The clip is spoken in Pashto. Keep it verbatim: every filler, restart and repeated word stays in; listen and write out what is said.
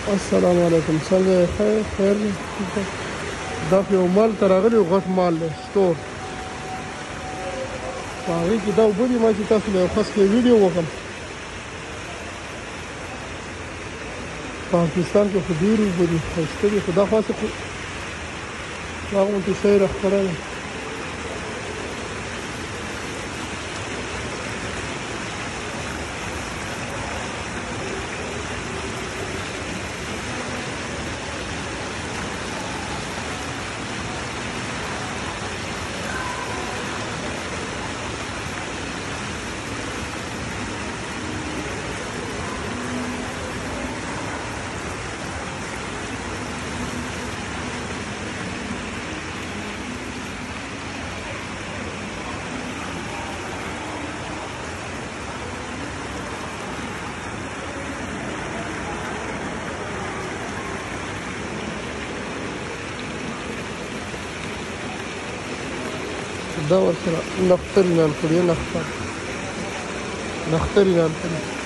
السلام علیکم څنګه یې خیر خیر دی دا خو یو مال ته راغلی و غټ مال دی سټور په هغې کې دا اوبه دي ما چې تاسو له یو کس کې ویډیو وکړم پاکستان کې خو ډېرې اوبه دي ښایسته دي خو دا خاصې خو دا غوندې شی راښکاره دی دا ورسره نښتري نال کړي نښتر نښتري نال کړي